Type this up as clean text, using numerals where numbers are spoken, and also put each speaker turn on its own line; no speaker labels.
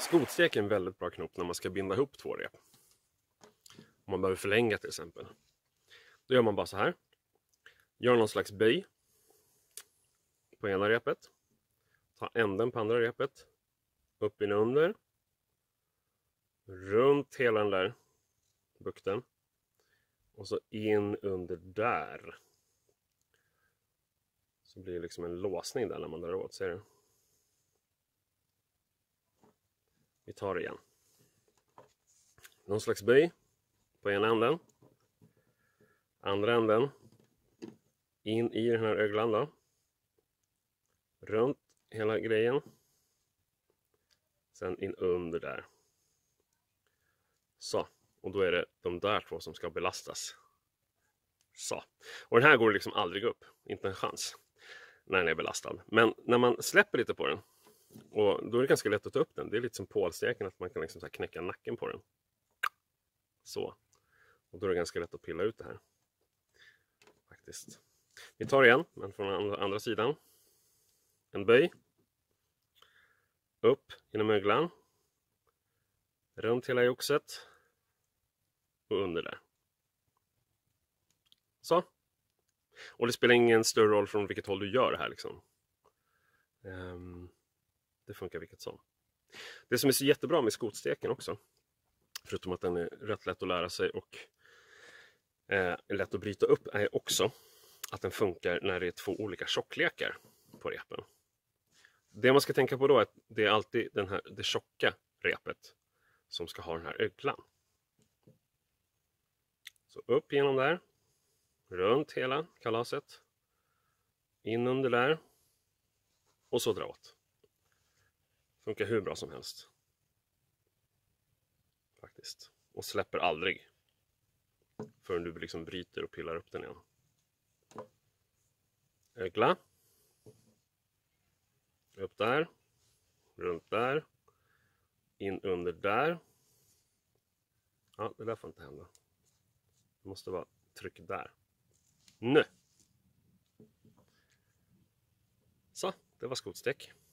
Skotstek är en väldigt bra knop när man ska binda ihop två rep. Om man behöver förlänga till exempel. Då gör man bara så här. Gör någon slags böj på ena repet. Ta änden på andra repet. Upp in under. Runt hela den där bukten. Och så in under där. Så blir det liksom en låsning där när man drar åt. Ser du? Vi tar det igen. Någon slags böj på ena änden. Andra änden. In i den här öglan då. Runt hela grejen. Sen in under där. Så. Och då är det de där två som ska belastas. Så. Och den här går liksom aldrig upp. Inte en chans. När den är belastad. Men när man släpper lite på den. Och då är det ganska lätt att ta upp den. Det är lite som pålsteken. Att man kan liksom så här knäcka nacken på den. Så. Och då är det ganska lätt att pilla ut det här. Faktiskt. Vi tar igen. Men från andra sidan. En böj. Upp genom öglan. Runt hela joxet. Och under där. Så. Och det spelar ingen större roll från vilket håll du gör det här liksom. Det funkar vilket som. Det som är så jättebra med skotsteken också. Förutom att den är rätt lätt att lära sig och är lätt att bryta upp, är också att den funkar när det är två olika tjocklekar på repen. Det man ska tänka på då är att det är alltid det tjocka repet som ska ha den här öglan. Så upp genom där. Runt hela kalaset. In under där. Och så dra åt. Funkar hur bra som helst. Faktiskt. Och släpper aldrig. Förrän du liksom bryter och pillar upp den igen. Ögla. Upp där. Runt där. In under där. Ja, det där får inte hända. Det måste vara tryck där. Nu. Så, det var skotstek.